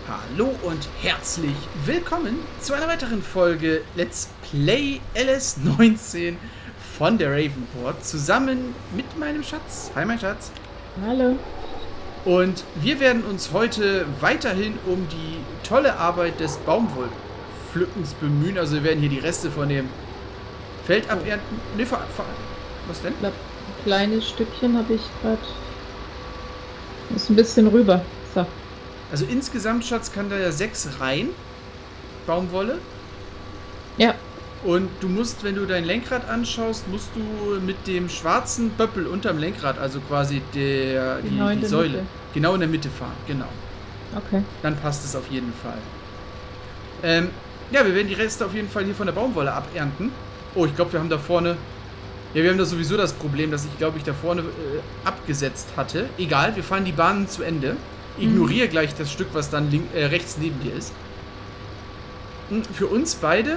Hallo und herzlich willkommen zu einer weiteren Folge Let's Play LS19 von der Ravenport zusammen mit meinem Schatz. Hi mein Schatz. Hallo. Und wir werden uns heute weiterhin um die tolle Arbeit des Baumwollpflückens bemühen. Also wir werden hier die Reste von dem Feld abernten. Ne, was denn? Ein kleines Stückchen habe ich gerade. Ist ein bisschen rüber. So. Also insgesamt, Schatz, kann da ja 6 rein. Baumwolle. Ja. Und du musst, wenn du dein Lenkrad anschaust, musst du mit dem schwarzen Böppel unterm Lenkrad, also quasi die Säule, Mitte. genau in der Mitte fahren. Genau. Okay. Dann passt es auf jeden Fall. Ja, wir werden die Reste auf jeden Fall hier von der Baumwolle abernten. Oh, ich glaube, wir haben da vorne... Ja, wir haben da sowieso das Problem, dass ich, glaube ich, da vorne abgesetzt hatte. Egal, wir fahren die Bahnen zu Ende. Ignoriere gleich das Stück, was dann rechts neben dir ist. Und für uns beide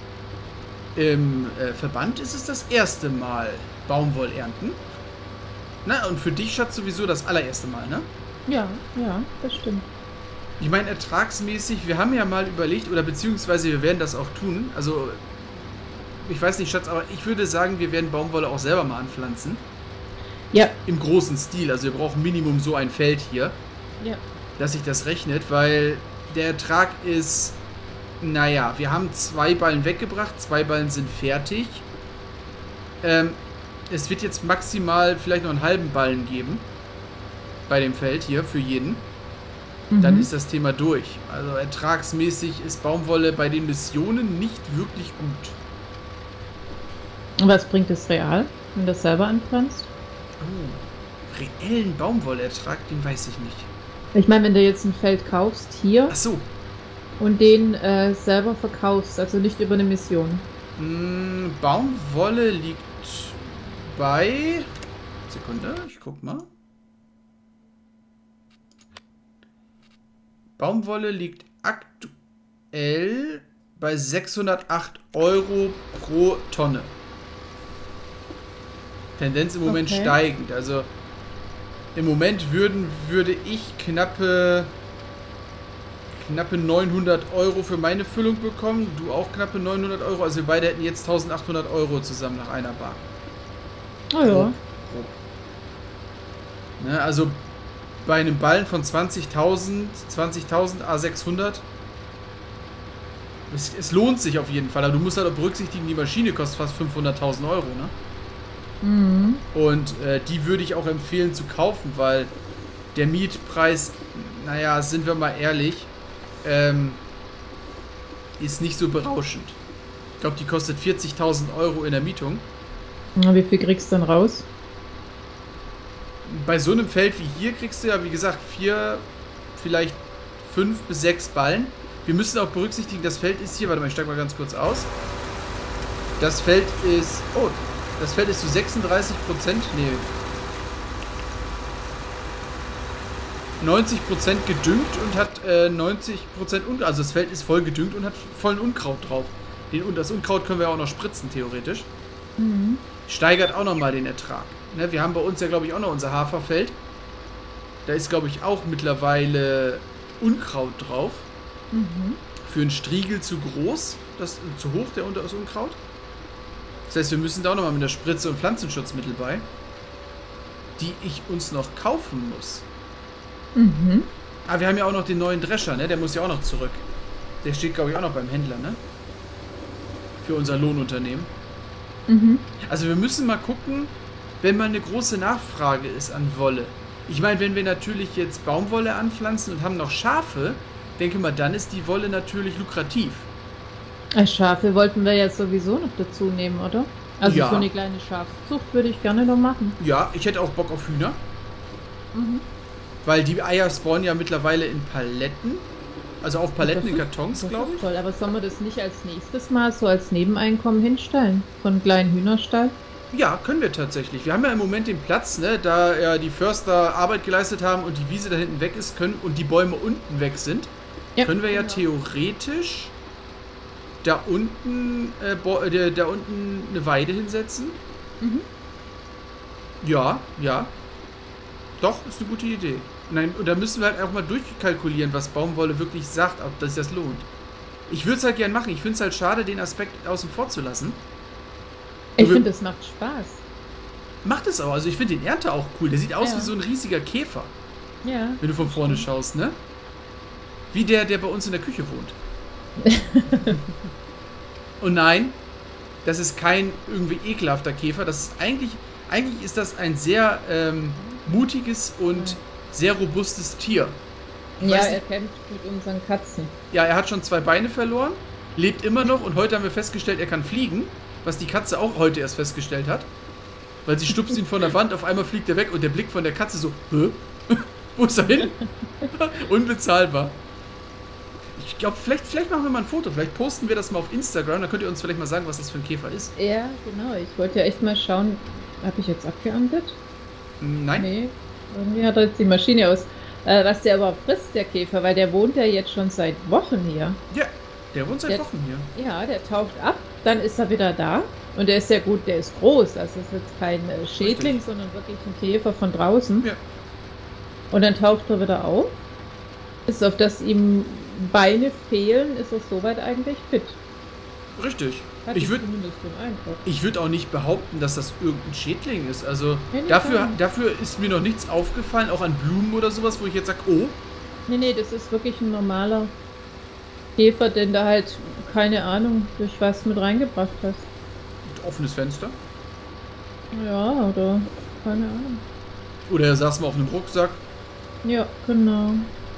im Verband ist es das erste Mal Baumwollernten. Na, und für dich, Schatz, sowieso das allererste Mal, ne? Ja, das stimmt. Ich meine, ertragsmäßig, wir haben ja mal überlegt, oder beziehungsweise wir werden das auch tun. Also, ich weiß nicht, Schatz, aber ich würde sagen, wir werden Baumwolle auch selber mal anpflanzen. Ja. Im großen Stil. Also, wir brauchen Minimum so ein Feld hier. Ja. Dass sich das rechnet, weil der Ertrag ist, naja, wir haben 2 Ballen weggebracht, 2 Ballen sind fertig. Es wird jetzt maximal vielleicht noch einen halben Ballen geben bei dem Feld hier für jeden. Dann ist das Thema durch. Also ertragsmäßig ist Baumwolle bei den Missionen nicht wirklich gut. Und was bringt es real, wenn du das selber anpflanzt? Oh, reellen Baumwollertrag, den weiß ich nicht. Ich meine, wenn du jetzt ein Feld kaufst, hier, Ach so. und den selber verkaufst, also nicht über eine Mission. Baumwolle liegt bei... Sekunde, ich guck mal. Baumwolle liegt aktuell bei 608 € pro Tonne. Tendenz im Moment steigend. Also im Moment würde ich knappe 900 € für meine Füllung bekommen. Du auch knappe 900 €. Also wir beide hätten jetzt 1800 € zusammen nach einer Bar. Oh ja. Grob. Ne, also bei einem Ballen von 20.000 A600. Es lohnt sich auf jeden Fall. Aber du musst halt auch berücksichtigen, die Maschine kostet fast 500.000 €, ne? Mhm. Und die würde ich auch empfehlen zu kaufen, weil der Mietpreis, naja, sind wir mal ehrlich, ist nicht so berauschend. Ich glaube, die kostet 40.000 € in der Mietung. Na, wie viel kriegst du dann raus? Bei so einem Feld wie hier kriegst du ja, wie gesagt, 4, vielleicht 5 bis 6 Ballen. Wir müssen auch berücksichtigen, das Feld ist hier, warte mal, ich steige mal ganz kurz aus. Das Feld ist, oh, das Feld ist zu 36%, nee, 90% gedüngt und hat 90% Unkraut. Also das Feld ist voll gedüngt und hat vollen Unkraut drauf. Das Unkraut können wir auch noch spritzen, theoretisch. Mhm. Steigert auch nochmal den Ertrag. Ne, wir haben bei uns ja, glaube ich, auch noch unser Haferfeld. Da ist, glaube ich, auch mittlerweile Unkraut drauf. Mhm. Für einen Striegel zu groß, zu hoch, das Unkraut. Das heißt, wir müssen da auch nochmal mit der Spritze und Pflanzenschutzmittel bei, die ich uns noch kaufen muss. Mhm. Ah, wir haben ja auch noch den neuen Drescher, ne? Der muss ja auch noch zurück. Der steht, glaube ich, auch noch beim Händler, ne? Für unser Lohnunternehmen. Mhm. Also wir müssen mal gucken, wenn mal eine große Nachfrage ist an Wolle. Ich meine, wenn wir natürlich jetzt Baumwolle anpflanzen und haben noch Schafe, denke mal, dann ist die Wolle natürlich lukrativ. Schafe wollten wir jetzt sowieso noch dazu nehmen, oder? Also Ja. so eine kleine Schafzucht würde ich gerne noch machen. Ja, ich hätte auch Bock auf Hühner. Mhm. Weil die Eier spawnen ja mittlerweile in Paletten. Also auf Paletten in Kartons, glaube ich. Toll, aber sollen wir das nicht als nächstes Mal so als Nebeneinkommen hinstellen? So einen kleinen Hühnerstall? Ja, können wir tatsächlich. Wir haben ja im Moment den Platz, ne, da ja die Förster Arbeit geleistet haben und die Wiese da hinten weg ist, und die Bäume unten weg sind, Ja, können wir ja genau. theoretisch da unten eine Weide hinsetzen. Mhm. Ja. Doch, ist eine gute Idee. Nein, und da müssen wir halt auch mal durchkalkulieren, was Baumwolle wirklich sagt, ob das lohnt. Ich würde es halt gern machen. Ich finde es halt schade, den Aspekt außen vor zu lassen. Ich finde, es macht Spaß. Macht es auch. Also ich finde den Ernte auch cool. Der sieht aus wie so ein riesiger Käfer. Ja. Wenn du von vorne schaust, ne? Wie der bei uns in der Küche wohnt. Und nein, das ist kein irgendwie ekelhafter Käfer. Das ist eigentlich ist das ein sehr mutiges und sehr robustes Tier. Ja, er kämpft mit unseren Katzen. Ja, er hat schon 2 Beine verloren, lebt immer noch und heute haben wir festgestellt, er kann fliegen, was die Katze auch heute erst festgestellt hat. Weil sie stupst ihn von der Wand, auf einmal fliegt er weg und der Blick von der Katze so, hä? Wo ist er hin? Unbezahlbar. Ich glaube, vielleicht machen wir mal ein Foto, vielleicht posten wir das mal auf Instagram, dann könnt ihr uns vielleicht mal sagen, was das für ein Käfer ist. Ja, genau, ich wollte ja echt mal schauen, habe ich jetzt abgeerntet? Nein. Nee, irgendwie hat er jetzt die Maschine aus. Was der aber frisst, der Käfer, weil der wohnt ja jetzt schon seit Wochen hier. Ja, der wohnt seit Wochen hier. Ja, der taucht ab, dann ist er wieder da. Und der ist ja gut, der ist groß. Also ist jetzt kein Schädling, richtig, sondern wirklich ein Käfer von draußen. Ja. Und dann taucht er wieder auf. Ist auf das ihm Beine fehlen, ist er soweit eigentlich fit. Richtig. Ich würde auch nicht behaupten, dass das irgendein Schädling ist. Also dafür ist mir noch nichts aufgefallen, auch an Blumen oder sowas, wo ich jetzt sage, oh. Nee, das ist wirklich ein normaler Käfer, den da halt, keine Ahnung, durch was mit reingebracht hast. Offenes Fenster? Ja, oder keine Ahnung. Oder er saß mal auf einem Rucksack. Ja, genau.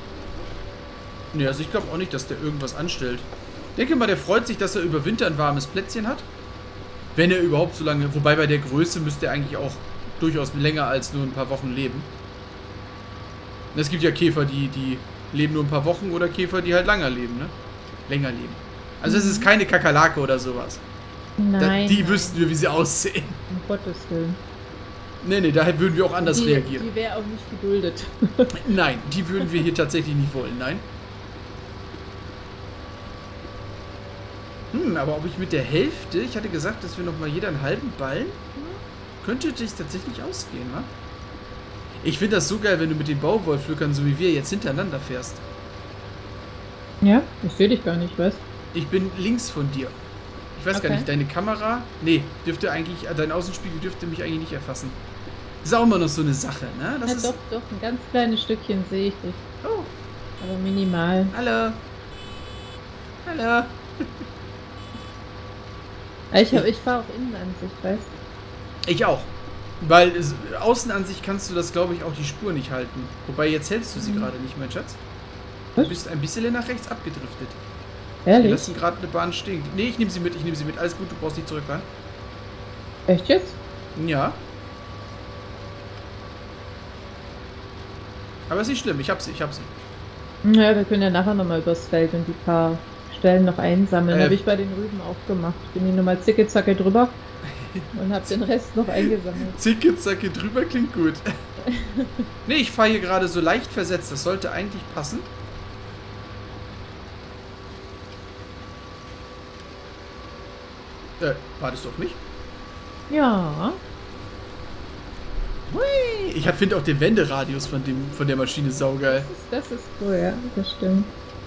Nee, also ich glaube auch nicht, dass der irgendwas anstellt. Ich denke mal, der freut sich, dass er über Winter ein warmes Plätzchen hat. Wenn er überhaupt so lange... Wobei bei der Größe müsste er eigentlich auch durchaus länger als nur ein paar Wochen leben. Es gibt ja Käfer, die leben nur ein paar Wochen oder Käfer, die halt länger leben, ne? Länger leben. Also es ist keine Kakerlake oder sowas. Nein. Die wüssten wir, wie sie aussehen. Um Gottes Willen. Nee, daher würden wir auch anders reagieren. Die wäre auch nicht geduldet. Nein, die würden wir hier tatsächlich nicht wollen, nein. Aber ob ich mit der Hälfte, ich hatte gesagt, dass wir nochmal jeder einen halben Ballen, könnte das tatsächlich ausgehen, wa? Ich finde das so geil, wenn du mit den Baumwollpflückern, so wie wir, jetzt hintereinander fährst. Ja, ich sehe dich gar nicht, was? Ich bin links von dir. Ich weiß gar nicht, deine Kamera, nee, dein Außenspiegel dürfte mich eigentlich nicht erfassen. Das ist auch immer noch so eine Sache, ne? Das ist doch, ein ganz kleines Stückchen sehe ich dich. Oh. Aber minimal. Hallo. Ich fahre auch Innenansicht, weißt du? Ich auch. Weil Außenansicht kannst du das, glaube ich, auch die Spur nicht halten. Wobei, jetzt hältst du sie gerade nicht, mein Schatz. Du bist ein bisschen nach rechts abgedriftet. Ehrlich? Wir lassen gerade eine Bahn stehen. Nee, ich nehme sie mit. Alles gut, du brauchst nicht zurückfahren. Echt jetzt? Ja. Aber ist nicht schlimm, ich hab sie. Ja, wir können ja nachher nochmal übers Feld und die paar Stellen noch einsammeln. Habe ich bei den Rüben auch gemacht. Bin hier nochmal zicke-zacke drüber und habe den Rest noch eingesammelt. Zicke-zacke drüber klingt gut. Nee, ich fahre hier gerade so leicht versetzt. Das sollte eigentlich passen. Wartest du auf mich? Ja. Hui. Ich finde auch den Wenderadius von der Maschine saugeil. Das ist cool, ja, das stimmt.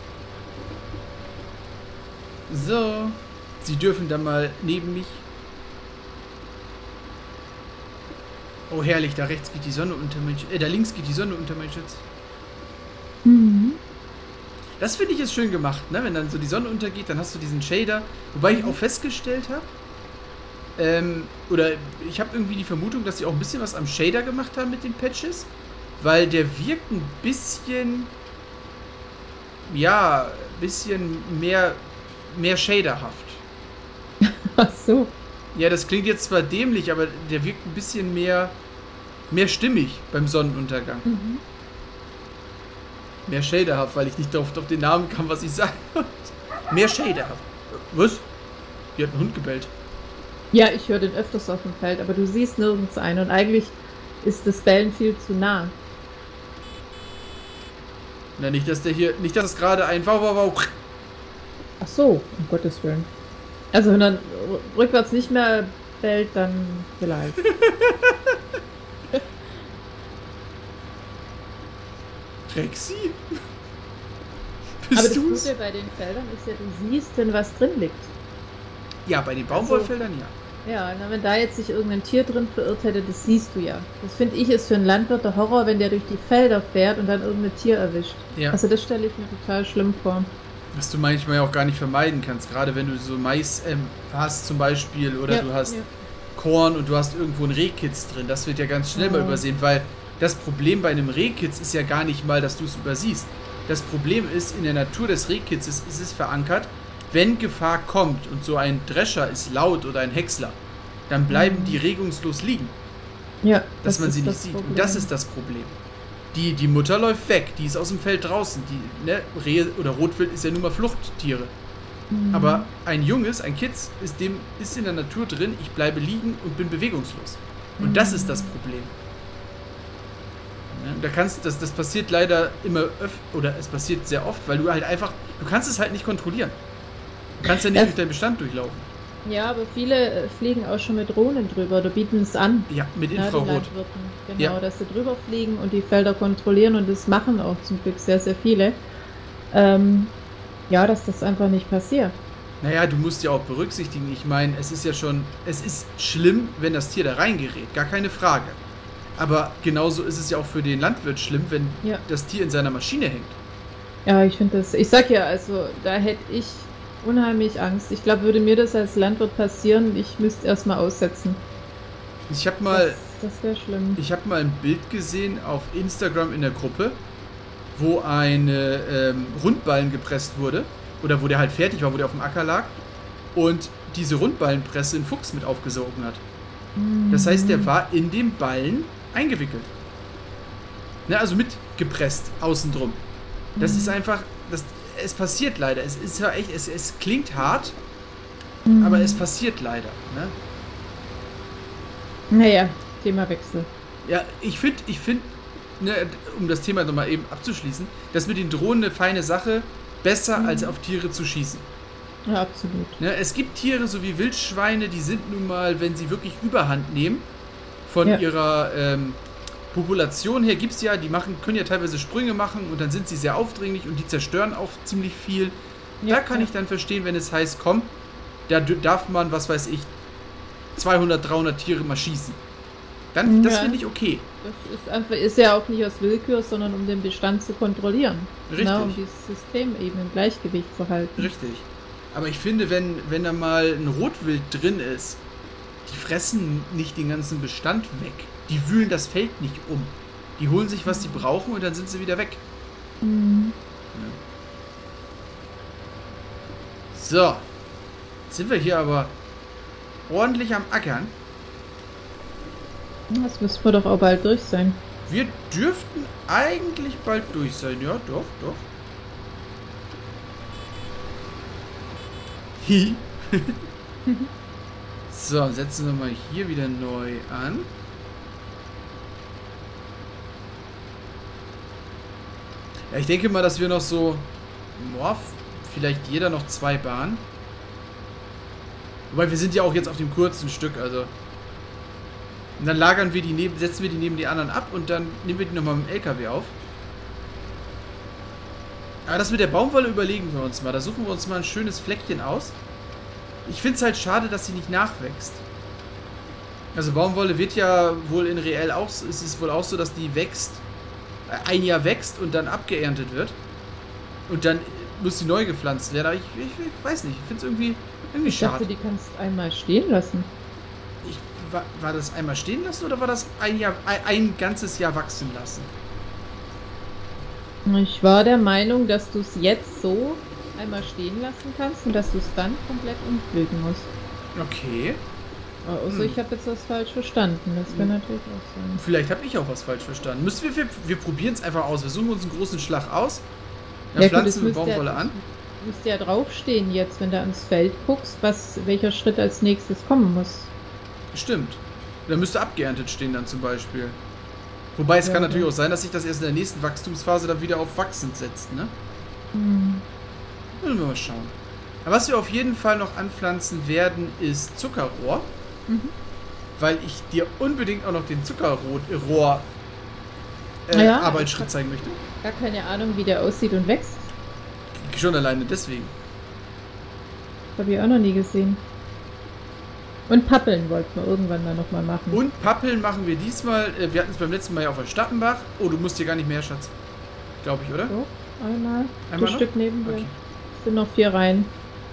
So. Sie dürfen dann mal neben mich. Oh, herrlich, da rechts geht die Sonne unter mein Schutz. Da links geht die Sonne unter mein Schutz. Mhm. Das finde ich ist schön gemacht, ne? Wenn dann so die Sonne untergeht, dann hast du diesen Shader. Wobei ich auch festgestellt habe, oder ich habe irgendwie die Vermutung, dass sie auch ein bisschen was am Shader gemacht haben mit den Patches, weil der wirkt ein bisschen, ja, bisschen mehr shaderhaft. Ach so. Ja, das klingt jetzt zwar dämlich, aber der wirkt ein bisschen mehr stimmig beim Sonnenuntergang. Mhm. Mehr shaderhaft, weil ich nicht auf den Namen kam, was ich sagen wollte. Mehr shaderhaft. Was? Die hat einen Hund gebellt. Ja, ich höre den öfters auf dem Feld, aber du siehst nirgends einen und eigentlich ist das Bellen viel zu nah. Na, nicht, dass es gerade ein Wow. Ach so, um Gottes Willen. Also wenn er rückwärts nicht mehr bellt, dann vielleicht. Rexi? Aber das Gute bei den Feldern ist ja, du siehst, wenn was drin liegt. Ja, bei den Baumwollfeldern ja. Ja, na, wenn da jetzt sich irgendein Tier drin verirrt hätte, das siehst du ja. Das finde ich ist für einen Landwirt der Horror, wenn der durch die Felder fährt und dann irgendein Tier erwischt. Ja. Also das stelle ich mir total schlimm vor. Was du manchmal ja auch gar nicht vermeiden kannst, gerade wenn du so Mais hast zum Beispiel oder du hast Korn und du hast irgendwo einen Rehkitz drin. Das wird ja ganz schnell mal übersehen, weil das Problem bei einem Rehkitz ist ja gar nicht mal, dass du es übersiehst. Das Problem ist, in der Natur des Rehkitzes ist es verankert, wenn Gefahr kommt und so ein Drescher ist laut oder ein Häcksler, dann bleiben die regungslos liegen. Ja. Dass man sie nicht sieht. Und das ist das Problem. Die Mutter läuft weg, die ist aus dem Feld draußen. Rehe oder Rotwild ist ja nun mal Fluchttiere. Aber ein Junges, ein Kitz, ist in der Natur drin, ich bleibe liegen und bin bewegungslos. Und das ist das Problem. Ja, das passiert leider immer oder es passiert sehr oft, weil du halt einfach, du kannst es halt nicht kontrollieren. Du kannst ja nicht durch deinen Bestand durchlaufen. Ja, aber viele fliegen auch schon mit Drohnen drüber oder bieten es an. Ja, mit Infrarot. Genau, dass sie drüber fliegen und die Felder kontrollieren und das machen auch zum Glück sehr, sehr viele. Ja, dass das einfach nicht passiert. Naja, du musst ja auch berücksichtigen, ich meine, es ist schlimm, wenn das Tier da reingerät, gar keine Frage. Aber genauso ist es ja auch für den Landwirt schlimm, wenn das Tier in seiner Maschine hängt. Ja, ich sag ja, also da hätte ich unheimlich Angst. Ich glaube, würde mir das als Landwirt passieren, ich müsste erstmal aussetzen. Ich habe mal, das wäre schlimm. Ich habe mal ein Bild gesehen auf Instagram in der Gruppe, wo ein Rundballen gepresst wurde. Oder wo der halt fertig war, wo der auf dem Acker lag. Und diese Rundballenpresse einen Fuchs mit aufgesogen hat. Das heißt, der war in dem Ballen eingewickelt. Ne, also mitgepresst, außen drum. Das ist einfach, es passiert leider. Es ist zwar echt, es klingt hart, aber es passiert leider. Ne? Naja, Themawechsel. Ja, ich finde, ne, um das Thema nochmal eben abzuschließen, das mit den Drohnen eine feine Sache, besser als auf Tiere zu schießen. Ja, absolut. Ne, es gibt Tiere, so wie Wildschweine, die sind nun mal, wenn sie wirklich Überhand nehmen, von ihrer Population her gibt es ja, können ja teilweise Sprünge machen und dann sind sie sehr aufdringlich und die zerstören auch ziemlich viel. Ja, da kann ich dann verstehen, wenn es heißt, komm, da darf man, was weiß ich, 200, 300 Tiere mal schießen. Dann, das finde ich okay. Das ist ja auch nicht aus Willkür, sondern um den Bestand zu kontrollieren. Richtig. Na, um dieses System eben im Gleichgewicht zu halten. Richtig. Aber ich finde, wenn da mal ein Rotwild drin ist, die fressen nicht den ganzen Bestand weg. Die wühlen das Feld nicht um. Die holen sich, was sie brauchen und dann sind sie wieder weg. Ja. So. Jetzt sind wir hier aber ordentlich am Ackern. Das müssen wir doch auch bald durch sein. Wir dürften eigentlich bald durch sein. Ja, doch, doch. Hi. So, setzen wir mal hier wieder neu an. Ja, ich denke mal, dass wir noch so, vielleicht jeder noch 2 Bahnen. Wobei wir sind ja auch jetzt auf dem kurzen Stück, also. Und dann setzen wir die neben die anderen ab und dann nehmen wir die nochmal mit dem LKW auf. Aber das mit der Baumwolle überlegen wir uns mal. Da suchen wir uns mal ein schönes Fleckchen aus. Ich finde es halt schade, dass sie nicht nachwächst. Also Baumwolle wird ja wohl in reell auch, es ist wohl auch so, dass die wächst, ein Jahr wächst und dann abgeerntet wird. Und dann muss sie neu gepflanzt werden. Aber ich weiß nicht, ich finde es irgendwie schade. Ich dachte, die kannst einmal stehen lassen. War das einmal stehen lassen oder war das ein ganzes Jahr wachsen lassen? Ich war der Meinung, dass du es jetzt so einmal stehen lassen kannst und dass du es dann komplett umpflügen musst. Okay. Also ich habe jetzt was falsch verstanden. Das kann natürlich auch sein. Vielleicht habe ich auch was falsch verstanden. Wir probieren es einfach aus. Wir suchen uns einen großen Schlag aus. Dann pflanzen wir Baumwolle an. Müsste ja draufstehen jetzt, wenn du ans Feld guckst, welcher Schritt als nächstes kommen muss. Stimmt. Da müsste abgeerntet stehen dann zum Beispiel. Wobei es kann natürlich auch sein, dass sich das erst in der nächsten Wachstumsphase dann wieder auf wachsend setzt, ne? Müssen wir mal schauen. Aber was wir auf jeden Fall noch anpflanzen werden, ist Zuckerrohr. Weil ich dir unbedingt auch noch den Zuckerrohr Arbeitsschritt zeigen möchte. Gar keine Ahnung, wie der aussieht und wächst. Schon alleine deswegen. Habe ich auch noch nie gesehen. Und Pappeln wollten wir irgendwann mal nochmal machen. Und Pappeln machen wir diesmal. Wir hatten es beim letzten Mal ja auf der Stappenbach. Oh, du musst hier gar nicht mehr, Schatz. Glaube ich, oder? So, einmal. Einmal ein Stück neben dir. Okay. Sind noch 4 Reihen.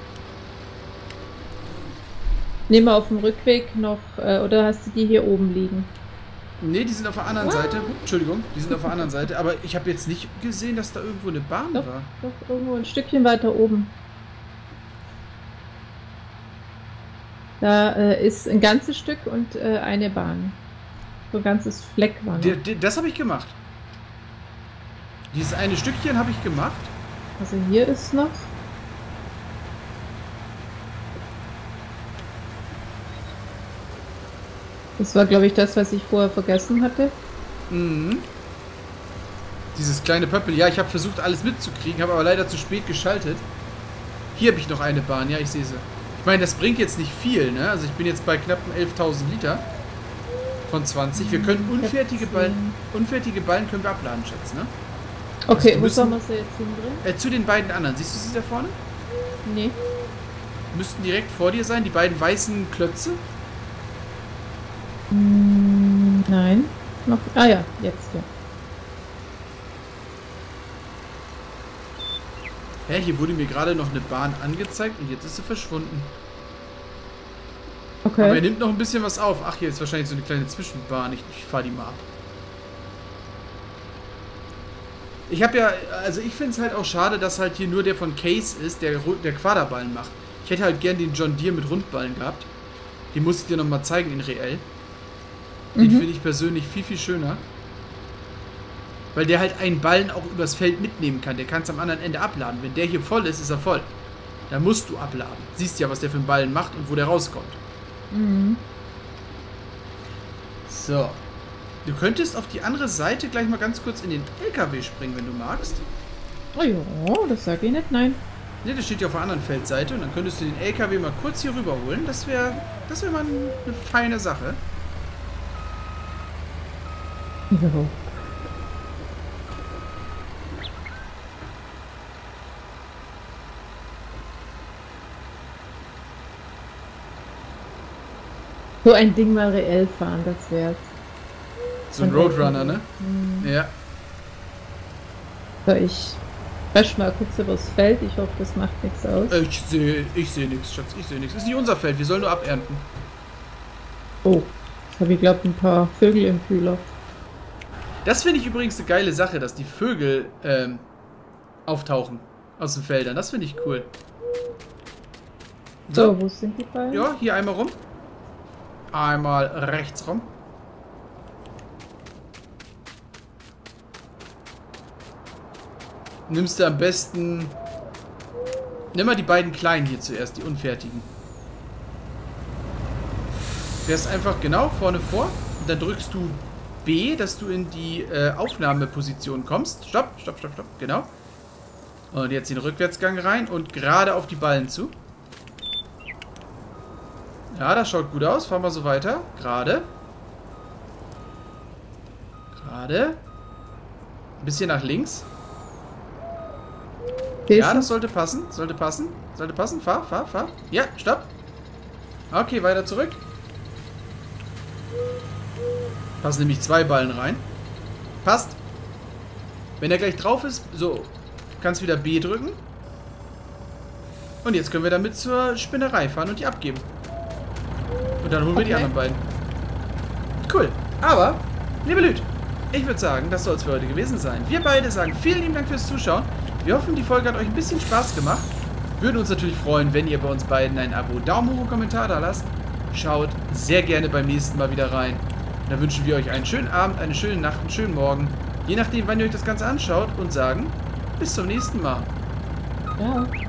Nehmen wir auf dem Rückweg noch, oder hast du die hier oben liegen? Ne, die sind auf der anderen Seite. Entschuldigung, die sind auf der anderen Seite. Aber ich habe jetzt nicht gesehen, dass da irgendwo eine Bahn war. Doch, irgendwo ein Stückchen weiter oben. Da ist ein ganzes Stück und eine Bahn. So ein ganzes Fleck war noch. Das habe ich gemacht. Dieses eine Stückchen habe ich gemacht. Also hier ist noch. Das war, glaube ich, das, was ich vorher vergessen hatte. Mhm. Dieses kleine Pöppel. Ja, ich habe versucht, alles mitzukriegen, habe aber leider zu spät geschaltet. Hier habe ich noch eine Bahn. Ja, ich sehe sie. Ich meine, das bringt jetzt nicht viel, ne? Also ich bin jetzt bei knappen 11.000 Liter von 20. Wir können unfertige Ballen können wir abladen, Schatz, ne? Okay, also wo sollen wir sie jetzt hinbringen? Zu den beiden anderen. Siehst du sie da vorne? Nee. Müssten direkt vor dir sein, die beiden weißen Klötze. Nein. Noch. Ah ja, jetzt ja. Hä, hier wurde mir gerade noch eine Bahn angezeigt und jetzt ist sie verschwunden. Okay. Aber er nimmt noch ein bisschen was auf. Ach, hier ist wahrscheinlich so eine kleine Zwischenbahn. Ich fahre die mal ab. Ich habe ja, also ich finde es halt auch schade, dass halt hier nur der von Case ist, der Quaderballen macht. Ich hätte halt gern den John Deere mit Rundballen gehabt. Den muss ich dir nochmal zeigen in reell. Den finde ich persönlich viel, viel schöner. Weil der halt einen Ballen auch übers Feld mitnehmen kann. Der kann es am anderen Ende abladen. Wenn der hier voll ist, ist er voll. Da musst du abladen. Siehst ja, was der für einen Ballen macht und wo der rauskommt. Mhm. So. Du könntest auf die andere Seite gleich mal ganz kurz in den LKW springen, wenn du magst. Oh ja, das sage ich nicht, nein. Ne, das steht ja auf der anderen Feldseite. Und dann könntest du den LKW mal kurz hier rüberholen. Das wäre mal eine feine Sache. Jo. So ein Ding mal reell fahren, das wär's. So ein Roadrunner, ne? Ja. So, ich wasch mal kurz übers Feld. Ich hoffe, das macht nichts aus. Ich sehe nichts, Schatz. Ich sehe nichts. Ist nicht unser Feld. Wir sollen nur abernten. Oh, jetzt habe ich, glaube ein paar Vögel im Kühler. Das finde ich übrigens eine geile Sache, dass die Vögel auftauchen aus den Feldern. Das finde ich cool. So, wo sind die beiden? Ja, hier einmal rum. Einmal rechts rum. Nimmst du am besten... Nimm mal die beiden kleinen hier zuerst, die unfertigen. Fährst einfach genau vorne vor und dann drückst du B, dass du in die Aufnahmeposition kommst. Stopp, stopp, stopp, stopp, genau. Und jetzt den Rückwärtsgang rein und gerade auf die Ballen zu. Ja, das schaut gut aus. Fahren wir so weiter. Gerade. Gerade. Ein bisschen nach links. Ja, das sollte passen. Sollte passen. Sollte passen. Fahr, fahr, fahr. Ja, stopp. Okay, weiter zurück. Passen nämlich 2 Ballen rein. Passt. Wenn er gleich drauf ist, so. Kannst wieder B drücken. Und jetzt können wir damit zur Spinnerei fahren und die abgeben. Und dann holen wir die anderen beiden. Cool. Aber, liebe Lüd, ich würde sagen, das soll es für heute gewesen sein. Wir beide sagen vielen lieben Dank fürs Zuschauen. Wir hoffen, die Folge hat euch ein bisschen Spaß gemacht. Würden uns natürlich freuen, wenn ihr bei uns beiden ein Abo, Daumen hoch und Kommentar da lasst. Schaut sehr gerne beim nächsten Mal wieder rein. Und dann wünschen wir euch einen schönen Abend, eine schöne Nacht, einen schönen Morgen. Je nachdem, wann ihr euch das Ganze anschaut und sagen, bis zum nächsten Mal. Ja.